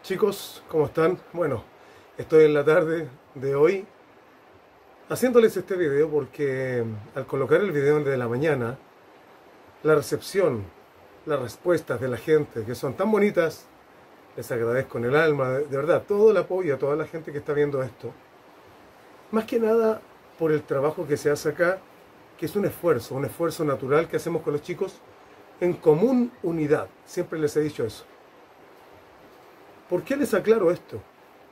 Chicos, ¿cómo están? Bueno, estoy en la tarde de hoy haciéndoles este video porque al colocar el video de la mañana, la recepción, las respuestas de la gente que son tan bonitas, les agradezco en el alma, de verdad, todo el apoyo a toda la gente que está viendo esto. Más que nada por el trabajo que se hace acá, que es un esfuerzo natural que hacemos con los chicos en común unidad. Siempre les he dicho eso. ¿Por qué les aclaro esto?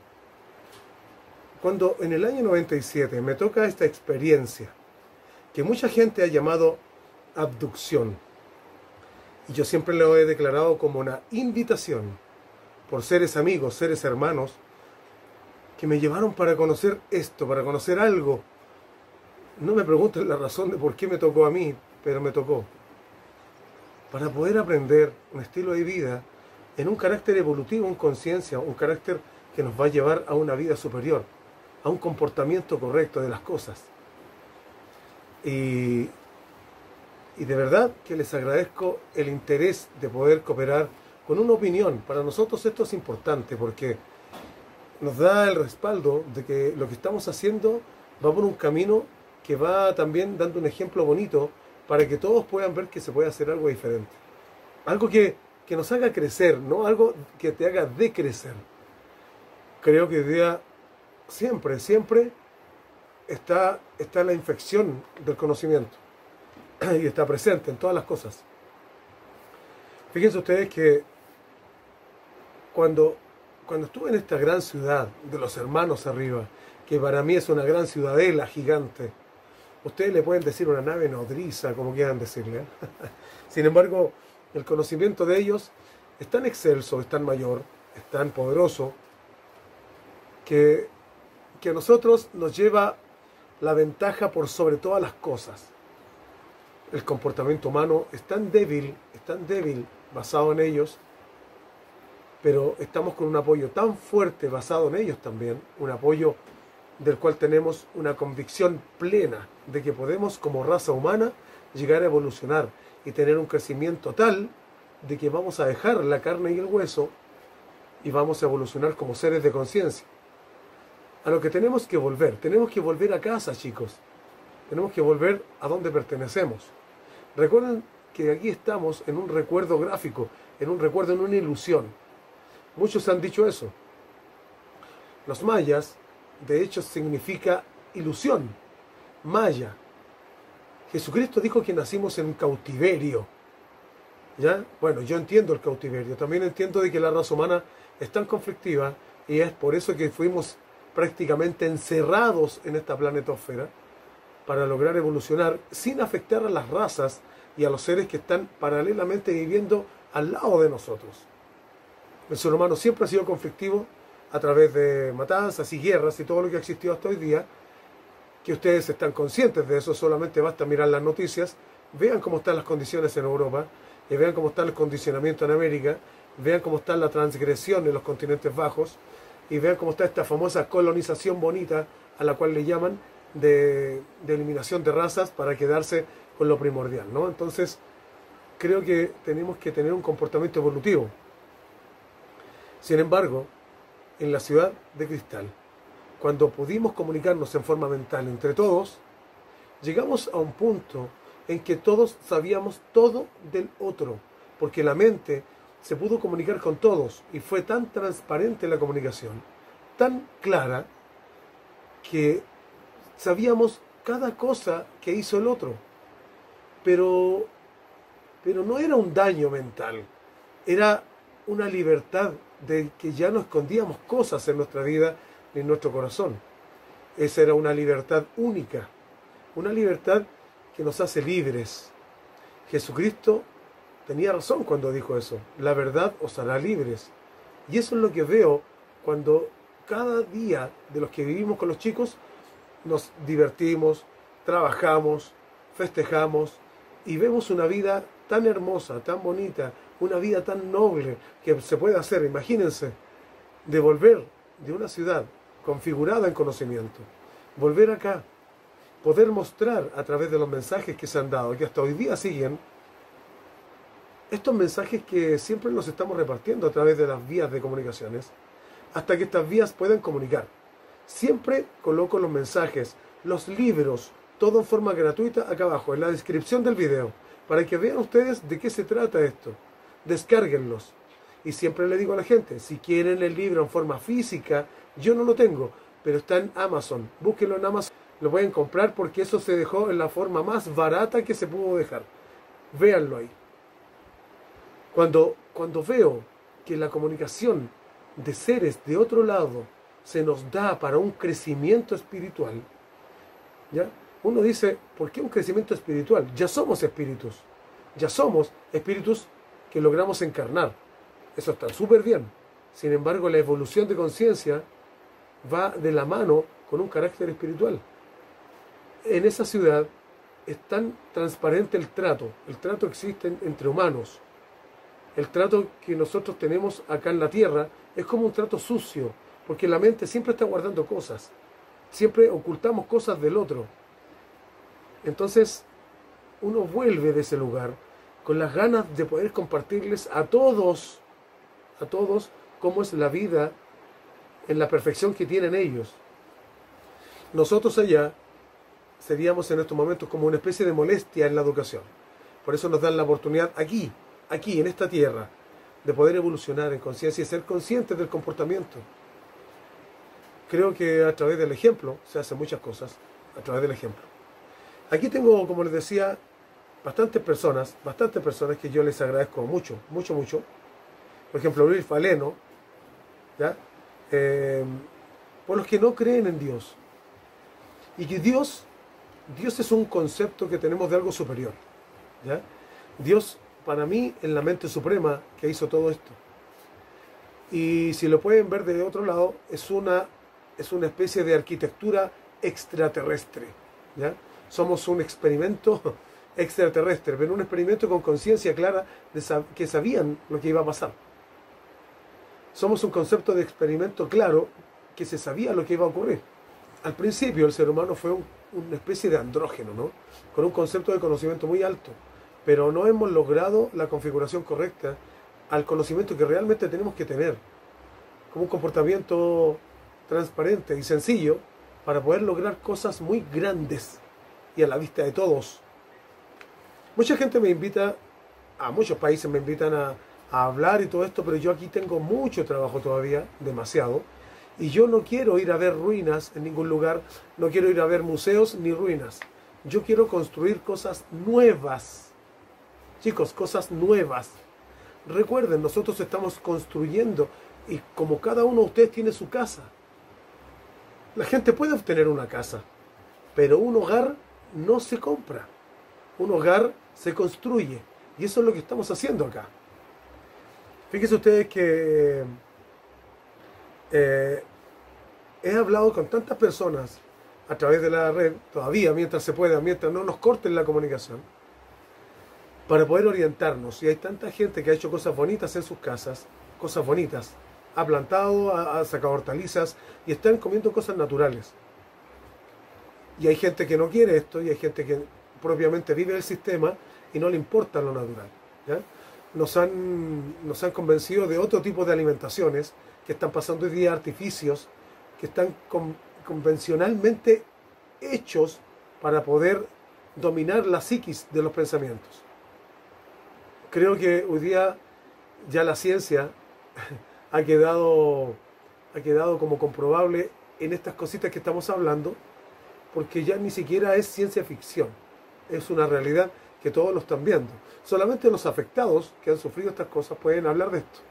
Cuando en el año 97 me toca esta experiencia, que mucha gente ha llamado abducción, y yo siempre lo he declarado como una invitación por seres amigos, seres hermanos, que me llevaron para conocer esto, para conocer algo. No me pregunten la razón de por qué me tocó a mí, pero me tocó. Para poder aprender un estilo de vida en un carácter evolutivo, en conciencia, un carácter que nos va a llevar a una vida superior, a un comportamiento correcto de las cosas. Y de verdad que les agradezco el interés de poder cooperar con una opinión. Para nosotros esto es importante porque nos da el respaldo de que lo que estamos haciendo va por un camino que va también dando un ejemplo bonito para que todos puedan ver que se puede hacer algo diferente. Algo que nos haga crecer, no algo que te haga decrecer. Creo que hoy día siempre está la infección del conocimiento y está presente en todas las cosas. Fíjense ustedes que cuando estuve en esta gran ciudad de los hermanos arriba, que para mí es una gran ciudadela gigante, ustedes le pueden decir una nave nodriza, como quieran decirle, ¿eh? Sin embargo, el conocimiento de ellos es tan excelso, es tan mayor, es tan poderoso, que a nosotros nos lleva la ventaja por sobre todas las cosas. El comportamiento humano es tan débil basado en ellos, pero estamos con un apoyo tan fuerte basado en ellos también, un apoyo del cual tenemos una convicción plena de que podemos como raza humana llegar a evolucionar y tener un crecimiento tal de que vamos a dejar la carne y el hueso y vamos a evolucionar como seres de conciencia. A lo que tenemos que volver a casa, chicos. Tenemos que volver a donde pertenecemos. Recuerden que aquí estamos en un recuerdo gráfico, en una ilusión. Muchos han dicho eso. Los mayas, de hecho, significa ilusión. Maya. Jesucristo dijo que nacimos en un cautiverio. ¿Ya? Bueno, yo entiendo el cautiverio. También entiendo de que la raza humana es tan conflictiva y es por eso que fuimos prácticamente encerrados en esta planetosfera para lograr evolucionar sin afectar a las razas y a los seres que están paralelamente viviendo al lado de nosotros. El ser humano siempre ha sido conflictivo a través de matanzas y guerras y todo lo que ha existido hasta hoy día, que ustedes están conscientes de eso. Solamente basta mirar las noticias, vean cómo están las condiciones en Europa, y vean cómo está el condicionamiento en América, vean cómo está la transgresión en los continentes bajos, y vean cómo está esta famosa colonización bonita a la cual le llaman de eliminación de razas para quedarse con lo primordial, ¿no? Entonces, creo que tenemos que tener un comportamiento evolutivo. Sin embargo, en la ciudad de cristal, cuando pudimos comunicarnos en forma mental entre todos, llegamos a un punto en que todos sabíamos todo del otro, porque la mente se pudo comunicar con todos y fue tan transparente la comunicación, tan clara, que sabíamos cada cosa que hizo el otro. Pero no era un daño mental, era una libertad de que ya no escondíamos cosas en nuestra vida ni en nuestro corazón. Esa era una libertad única, una libertad que nos hace libres. Jesucristo tenía razón cuando dijo eso: la verdad os hará libres. Y eso es lo que veo cuando cada día de los que vivimos con los chicos nos divertimos, trabajamos, festejamos y vemos una vida tan hermosa, tan bonita, una vida tan noble que se puede hacer. Imagínense, de volver de una ciudad configurada en conocimiento, volver acá, poder mostrar a través de los mensajes que se han dado, que hasta hoy día siguen, estos mensajes que siempre nos estamos repartiendo a través de las vías de comunicaciones, hasta que estas vías puedan comunicar. Siempre coloco los mensajes, los libros, todo en forma gratuita acá abajo, en la descripción del video, para que vean ustedes de qué se trata esto. Descárguenlos. Y siempre le digo a la gente, si quieren el libro en forma física, yo no lo tengo, pero está en Amazon. Búsquenlo en Amazon. Lo pueden comprar porque eso se dejó en la forma más barata que se pudo dejar. Véanlo ahí. Cuando veo que la comunicación de seres de otro lado se nos da para un crecimiento espiritual, ¿ya? Uno dice, ¿por qué un crecimiento espiritual? Ya somos espíritus. Ya somos espíritus que logramos encarnar. Eso está súper bien. Sin embargo, la evolución de conciencia va de la mano con un carácter espiritual. En esa ciudad es tan transparente el trato existe entre humanos. El trato que nosotros tenemos acá en la tierra es como un trato sucio, porque la mente siempre está guardando cosas, siempre ocultamos cosas del otro. Entonces, uno vuelve de ese lugar con las ganas de poder compartirles a todos, cómo es la vida en la perfección que tienen ellos. Nosotros allá seríamos en estos momentos como una especie de molestia en la educación. Por eso nos dan la oportunidad aquí, en esta tierra, de poder evolucionar en conciencia y ser conscientes del comportamiento. Creo que a través del ejemplo se hacen muchas cosas, a través del ejemplo. Aquí tengo, como les decía, bastantes personas que yo les agradezco mucho. Por ejemplo, Luis Faleno, ¿ya? Por los que no creen en Dios. Y que Dios es un concepto que tenemos de algo superior, ¿ya? Dios, para mí, es la mente suprema que hizo todo esto. Y si lo pueden ver de otro lado, es una especie de arquitectura extraterrestre, ¿ya? Somos un experimento extraterrestre, pero un experimento con conciencia clara que sabían lo que iba a pasar. Somos un concepto de experimento claro que se sabía lo que iba a ocurrir. Al principio el ser humano fue una especie de andrógeno, ¿no? Con un concepto de conocimiento muy alto, pero no hemos logrado la configuración correcta al conocimiento que realmente tenemos que tener, como un comportamiento transparente y sencillo para poder lograr cosas muy grandes y a la vista de todos. Mucha gente me invita, a muchos países me invitan a hablar y todo esto, pero yo aquí tengo mucho trabajo todavía, demasiado, y yo no quiero ir a ver ruinas en ningún lugar, no quiero ir a ver museos ni ruinas. Yo quiero construir cosas nuevas. Chicos, cosas nuevas. Recuerden, nosotros estamos construyendo y como cada uno de ustedes tiene su casa. La gente puede obtener una casa, pero un hogar no se compra. Un hogar se construye. Y eso es lo que estamos haciendo acá. Fíjense ustedes que he hablado con tantas personas a través de la red, todavía mientras se pueda, mientras no nos corten la comunicación, para poder orientarnos. Y hay tanta gente que ha hecho cosas bonitas en sus casas, cosas bonitas, ha plantado, ha sacado hortalizas y están comiendo cosas naturales. Y hay gente que no quiere esto y hay gente que propiamente vive el sistema y no le importa lo natural, ¿ya? Nos han convencido de otro tipo de alimentaciones que están pasando hoy día, artificios que están convencionalmente hechos para poder dominar la psiquis de los pensamientos. Creo que hoy día ya la ciencia ha quedado como comprobable en estas cositas que estamos hablando, porque ya ni siquiera es ciencia ficción, es una realidad que todos lo están viendo. Solamente los afectados que han sufrido estas cosas pueden hablar de esto.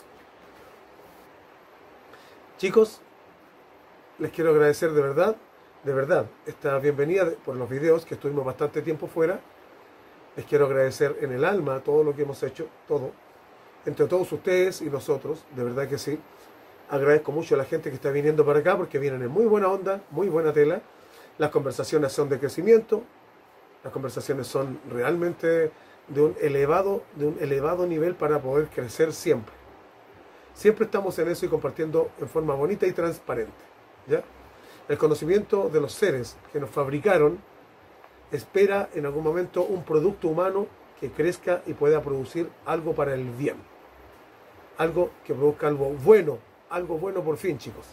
Chicos, les quiero agradecer de verdad, esta bienvenida por los videos, que estuvimos bastante tiempo fuera. Les quiero agradecer en el alma todo lo que hemos hecho, todo, entre todos ustedes y nosotros, de verdad que sí. Agradezco mucho a la gente que está viniendo para acá, porque vienen en muy buena onda, muy buena tela. Las conversaciones son de crecimiento, las conversaciones son realmente de un elevado nivel para poder crecer siempre. Siempre estamos en eso y compartiendo en forma bonita y transparente, ¿ya? El conocimiento de los seres que nos fabricaron espera en algún momento un producto humano que crezca y pueda producir algo para el bien. Algo que produzca algo bueno por fin, chicos.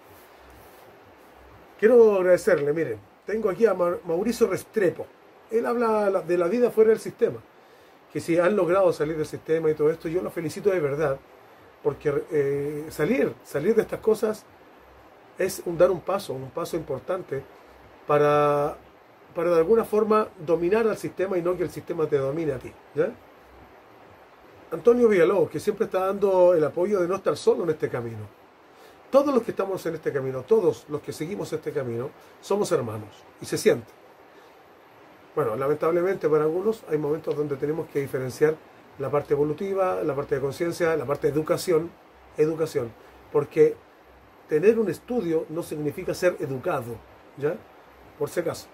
Quiero agradecerle, miren, tengo aquí a Mauricio Restrepo. Él habla de la vida fuera del sistema, que si han logrado salir del sistema y todo esto, yo lo felicito de verdad, porque salir de estas cosas es dar un paso importante para de alguna forma dominar al sistema y no que el sistema te domine a ti, ¿ya? Antonio Villalobos, que siempre está dando el apoyo de no estar solo en este camino. Todos los que estamos en este camino, todos los que seguimos este camino, somos hermanos, y se siente. Bueno, lamentablemente para algunos hay momentos donde tenemos que diferenciar la parte evolutiva, la parte de conciencia, la parte de educación, porque tener un estudio no significa ser educado, ¿ya? Por si acaso.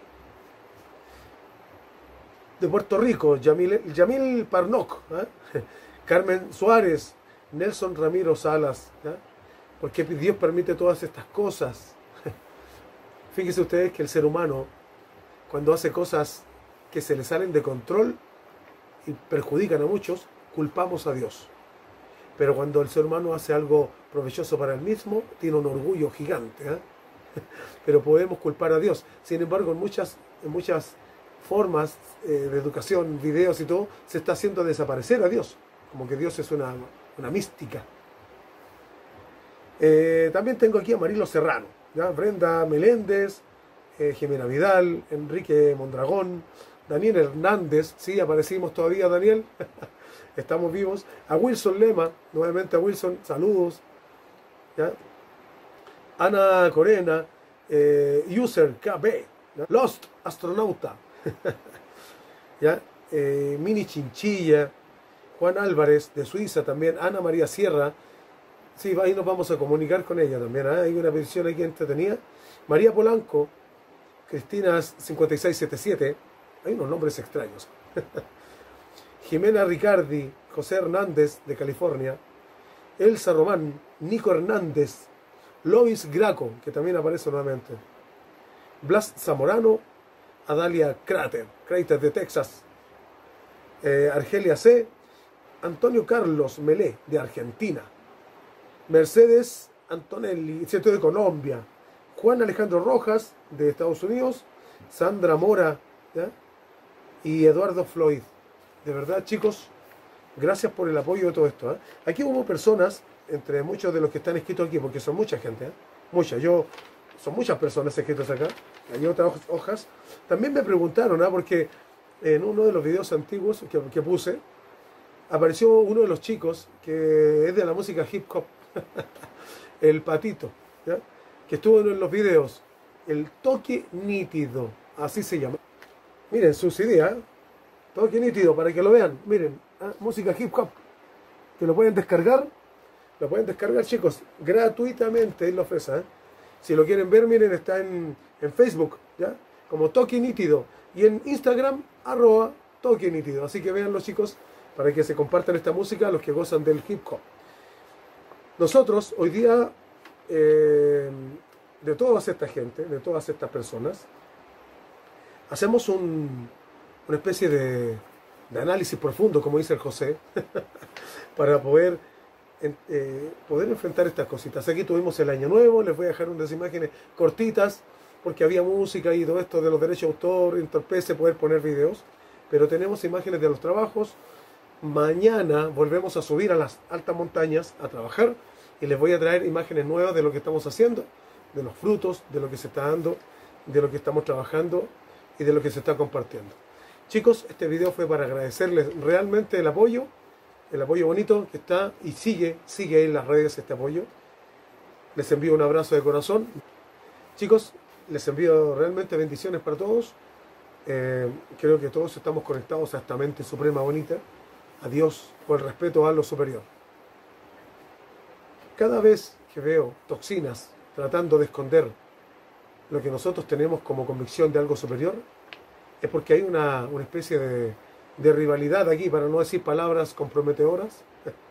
De Puerto Rico, Yamil Parnoc, ¿eh? Carmen Suárez, Nelson Ramiro Salas, ¿ya? Porque Dios permite todas estas cosas. Fíjense ustedes que el ser humano, cuando hace cosas que se le salen de control y perjudican a muchos, culpamos a Dios. Pero cuando el ser humano hace algo provechoso para él mismo, tiene un orgullo gigante, ¿eh? Pero podemos culpar a Dios. Sin embargo, en muchas formas de educación, videos y todo, se está haciendo desaparecer a Dios, como que Dios es una mística. También tengo aquí a Marilo Serrano, ¿ya? Brenda Meléndez, Jimena Vidal, Enrique Mondragón, Daniel Hernández, sí, aparecimos todavía, Daniel, estamos vivos, a Wilson Lema, nuevamente a Wilson, saludos, ¿ya? Ana Corena, User KB, ¿ya? Lost Astronauta, ¿ya? Mini Chinchilla, Juan Álvarez de Suiza también, Ana María Sierra, sí, ahí nos vamos a comunicar con ella también, ¿eh? Hay una petición aquí entretenida, María Polanco, Cristina 5677, hay unos nombres extraños, Jimena Ricardi, José Hernández de California, Elsa Román, Nico Hernández, Lois Graco, que también aparece nuevamente, Blas Zamorano, Adalia Crater de Texas, Argelia C, Antonio Carlos Melé de Argentina, Mercedes Antonelli, ¿cierto?, de Colombia, Juan Alejandro Rojas de Estados Unidos, Sandra Mora, ¿ya? Y Eduardo Floyd. De verdad, chicos, gracias por el apoyo de todo esto, ¿eh? Aquí hubo personas, entre muchos de los que están escritos aquí, porque son mucha gente, ¿eh? Son muchas personas escritas acá, hay otras hojas. También me preguntaron, ¿eh? Porque en uno de los videos antiguos que puse, apareció uno de los chicos que es de la música hip hop, el Patito, ¿ya? Que estuvo en los videos, el Toque Nítido, así se llama. Miren su CD, ¿eh? Toque Nítido, para que lo vean, miren, ¿eh? Música hip hop, que lo pueden descargar, chicos, gratuitamente, él lo ofrece, ¿eh? Si lo quieren ver, miren, está en Facebook, ¿ya? Como Toque Nítido, y en Instagram, @Toque Nítido, así que véanlo, chicos, para que se compartan esta música a los que gozan del hip hop. Nosotros, hoy día, de toda esta gente, de todas estas personas, hacemos una especie de análisis profundo, como dice el José, para poder enfrentar estas cositas. Aquí tuvimos el Año Nuevo, les voy a dejar unas imágenes cortitas, porque había música y todo esto de los derechos de autor, entorpece poder poner videos, pero tenemos imágenes de los trabajos. Mañana volvemos a subir a las altas montañas a trabajar y les voy a traer imágenes nuevas de lo que estamos haciendo, de los frutos, de lo que se está dando, de lo que estamos trabajando y de lo que se está compartiendo. Chicos, este video fue para agradecerles realmente el apoyo bonito que está y sigue ahí en las redes este apoyo. Les envío un abrazo de corazón. Chicos, les envío realmente bendiciones para todos. Creo que todos estamos conectados a esta mente suprema bonita, a Dios, por el respeto a lo superior. Cada vez que veo toxinas tratando de esconder lo que nosotros tenemos como convicción de algo superior, es porque hay una especie de rivalidad aquí, para no decir palabras comprometedoras.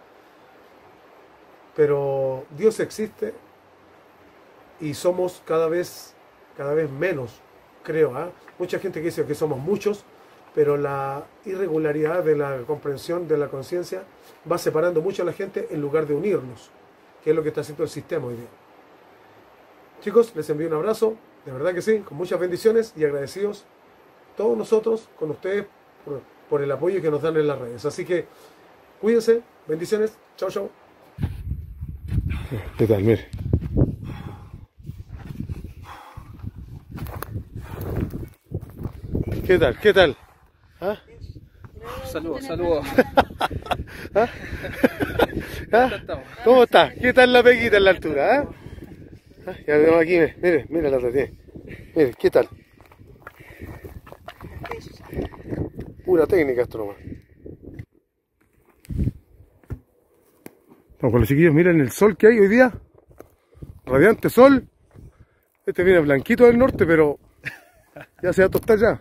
Pero Dios existe y somos cada vez menos, creo, ¿eh? Mucha gente que dice que somos muchos, pero la irregularidad de la comprensión de la conciencia va separando mucho a la gente en lugar de unirnos, que es lo que está haciendo el sistema hoy día. Chicos, les envío un abrazo, de verdad que sí, con muchas bendiciones y agradecidos todos nosotros con ustedes por el apoyo que nos dan en las redes. Así que cuídense, bendiciones, chao, chao. ¿Qué tal? Mire. ¿Qué tal? ¿Qué tal? ¿Ah? Saludos, saludos. ¿Ah? ¿Ah? ¿Cómo está? ¿Qué tal la peguita en la altura? ¿Ah? ¿Ah? Ya vemos aquí, mire, mire la otra tiene. Mire, ¿qué tal? Pura técnica esto nomás. Vamos con los chiquillos, miren el sol que hay hoy día. Radiante sol. Este viene blanquito del norte, pero ya se va a tostar ya.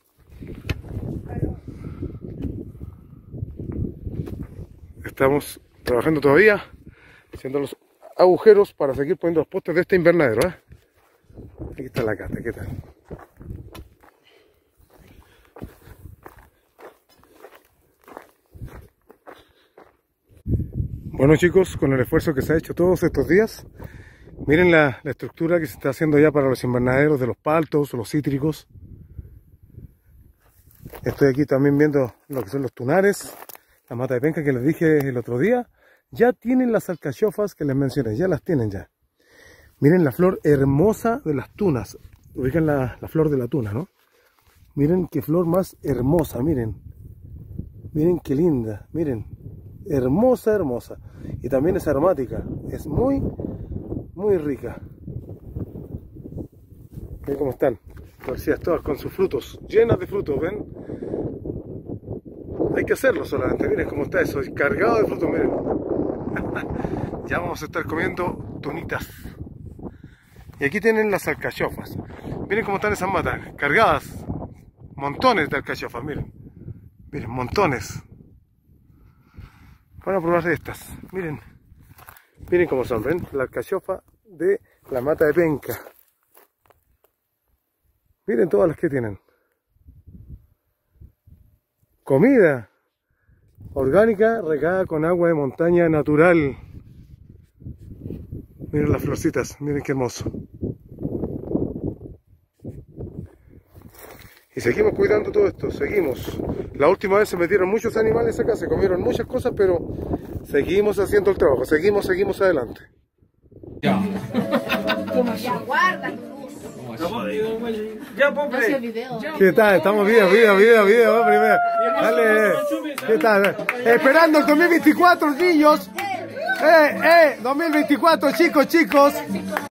Estamos trabajando todavía, haciendo los agujeros para seguir poniendo los postes de este invernadero. Aquí está la cata, ¿qué tal? Bueno chicos, con el esfuerzo que se ha hecho todos estos días, miren la estructura que se está haciendo ya para los invernaderos de los paltos o los cítricos. Estoy aquí también viendo lo que son los tunares, la mata de penca que les dije el otro día. Ya tienen las alcachofas que les mencioné, ya las tienen ya. Miren la flor hermosa de las tunas, ubican la flor de la tuna, ¿no? Miren qué flor más hermosa, miren. Miren qué linda, miren. Hermosa, hermosa. Y también es aromática. Es muy, muy rica. Miren cómo están. Florecidas todas con sus frutos. Llenas de frutos, ¿ven? Hay que hacerlo solamente. Miren cómo está eso. Cargado de frutos, miren. Ya vamos a estar comiendo tunitas. Y aquí tienen las alcachofas. Miren cómo están esas matas. Cargadas. Montones de alcachofas, miren. Miren, montones. Van a probar de estas, miren, miren cómo son, ven, la alcachofa de la mata de penca. Miren todas las que tienen. Comida orgánica regada con agua de montaña natural. Miren las florcitas, miren qué hermoso. Y seguimos cuidando todo esto, seguimos. La última vez se metieron muchos animales acá, se comieron muchas cosas, pero seguimos haciendo el trabajo, seguimos adelante. Ya. Ya guarda tu luz. Ya, pobre. ¿Qué tal? Estamos video, primero. Dale, ¿qué tal? Esperando el 2024, niños. 2024, chicos.